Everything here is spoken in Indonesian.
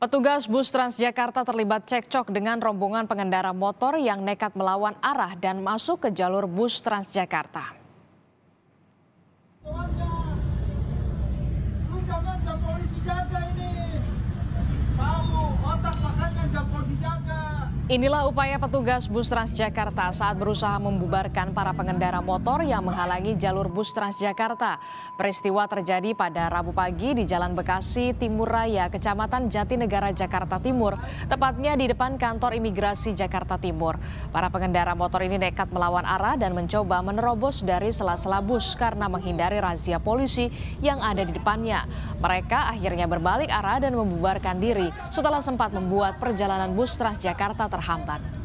Petugas bus Transjakarta terlibat cekcok dengan rombongan pengendara motor yang nekat melawan arah dan masuk ke jalur bus Transjakarta. Inilah upaya petugas bus Transjakarta saat berusaha membubarkan para pengendara motor yang menghalangi jalur bus Transjakarta. Peristiwa terjadi pada Rabu pagi di Jalan Bekasi Timur Raya, Kecamatan Jatinegara, Jakarta Timur, tepatnya di depan kantor imigrasi Jakarta Timur. Para pengendara motor ini nekat melawan arah dan mencoba menerobos dari sela-sela bus karena menghindari razia polisi yang ada di depannya. Mereka akhirnya berbalik arah dan membubarkan diri setelah sempat membuat perjalanan bus Transjakarta terhambat.